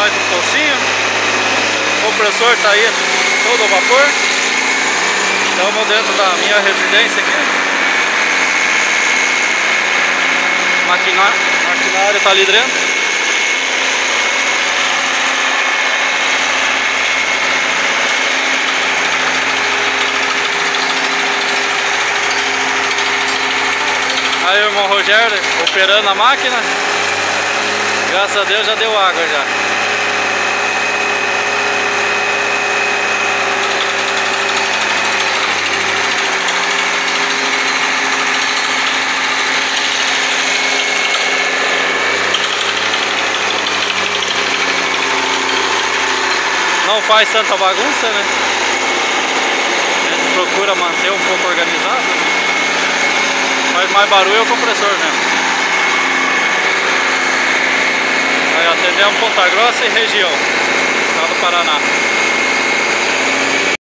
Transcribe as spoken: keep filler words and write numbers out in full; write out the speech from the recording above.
mais um pocinho. O compressor está aí todo a vapor. Estamos dentro da minha residência aqui. Maquinário, maquinário está ali dentro. Aí o irmão Rogério operando a máquina. Graças a Deus já deu água já. Não faz tanta bagunça, né? A gente procura manter um pouco organizado, né? Faz mais barulho é o compressor mesmo. Aí atendemos Ponta Grossa e região, estado do Paraná.